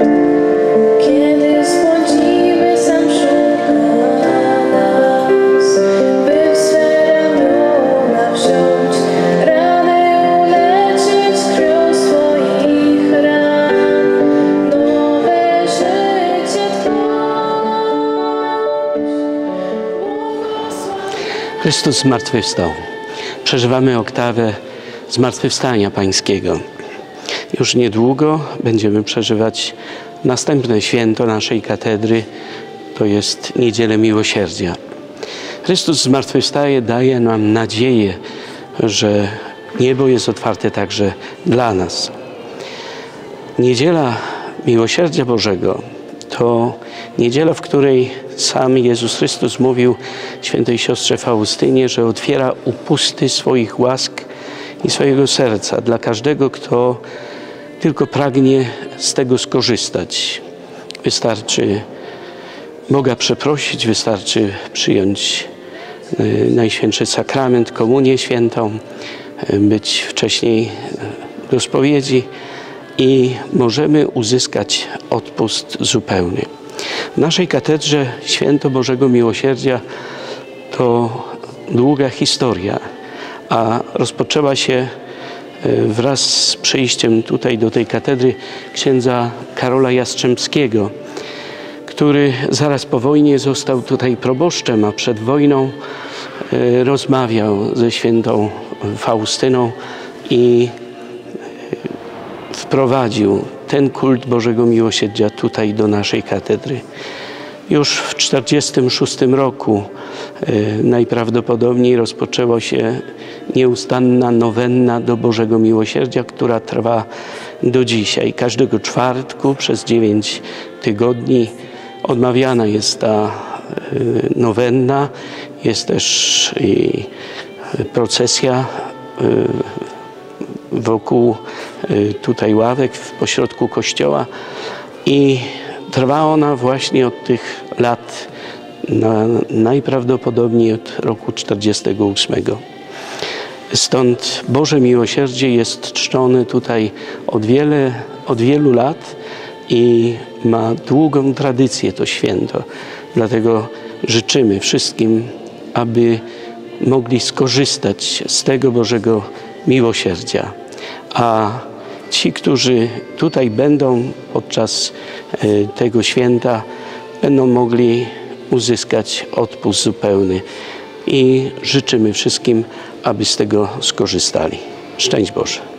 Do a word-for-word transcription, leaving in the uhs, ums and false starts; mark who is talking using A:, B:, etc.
A: Kiedy zbłądzimy, sam szuka nas, by w swe ramiona wziąć, rany uleczyć krwią swoich ran, nowe życie tworzyć.
B: Chrystus zmartwychwstał. Przeżywamy oktawę Zmartwychwstania Pańskiego. Już niedługo będziemy przeżywać następne święto naszej katedry, to jest Niedzielę Miłosierdzia. Chrystus zmartwychwstaje, daje nam nadzieję, że niebo jest otwarte także dla nas. Niedziela Miłosierdzia Bożego to niedziela, w której sam Jezus Chrystus mówił świętej siostrze Faustynie, że otwiera upusty swoich łask i swojego serca dla każdego, kto tylko pragnie z tego skorzystać. Wystarczy Boga przeprosić, wystarczy przyjąć Najświętszy Sakrament, Komunię Świętą, być wcześniej do spowiedzi i możemy uzyskać odpust zupełny. W naszej katedrze Święto Bożego Miłosierdzia to długa historia, a rozpoczęła się wraz z przyjściem tutaj do tej katedry księdza Karola Jastrzębskiego, który zaraz po wojnie został tutaj proboszczem, a przed wojną rozmawiał ze świętą Faustyną i wprowadził ten kult Bożego Miłosierdzia tutaj do naszej katedry. Już w tysiąc dziewięćset czterdziestym szóstym roku y, najprawdopodobniej rozpoczęła się nieustanna nowenna do Bożego Miłosierdzia, która trwa do dzisiaj. Każdego czwartku przez dziewięć tygodni odmawiana jest ta y, nowenna. Jest też y, procesja y, wokół y, tutaj ławek w pośrodku kościoła i trwa ona właśnie od tych lat, na, najprawdopodobniej od roku czterdziestego ósmego. Stąd Boże Miłosierdzie jest czczone tutaj od, wiele, od wielu lat i ma długą tradycję to święto. Dlatego życzymy wszystkim, aby mogli skorzystać z tego Bożego Miłosierdzia. A ci, którzy tutaj będą podczas tego święta, będą mogli uzyskać odpust zupełny. I życzymy wszystkim, aby z tego skorzystali. Szczęść Boże.